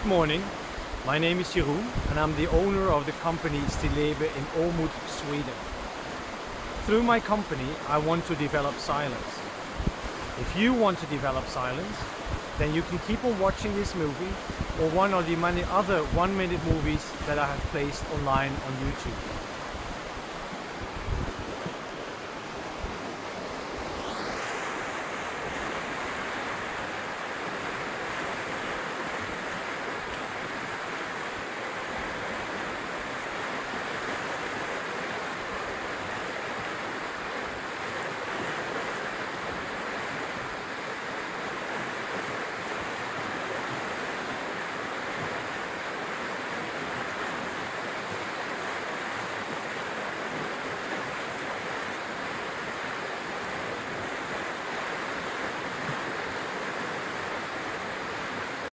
Good morning, my name is Jeroen and I'm the owner of the company Stilleben in Åmot, Sweden. Through my company I want to develop silence. If you want to develop silence, then you can keep on watching this movie or one of the many other 1-minute movies that I have placed online on YouTube.